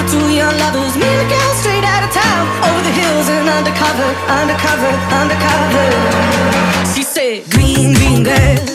Two young lovers, me and a girl straight out of town, over the hills and undercover, undercover, undercover. She said, green, green girl,